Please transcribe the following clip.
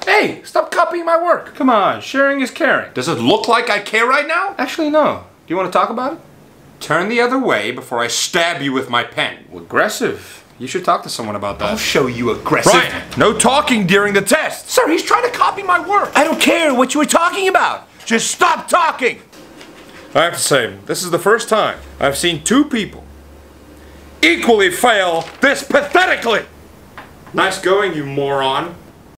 Hey, stop copying my work. Come on, sharing is caring. Does it look like I care right now? Actually, no. Do you want to talk about it? Turn the other way before I stab you with my pen. Aggressive. You should talk to someone about that. I'll show you aggressive. Brian, no talking during the test. Sir, he's trying to copy my work. I don't care what you were talking about. Just stop talking. I have to say, this is the first time I've seen two people equally fail this pathetically. Nice going, you moron.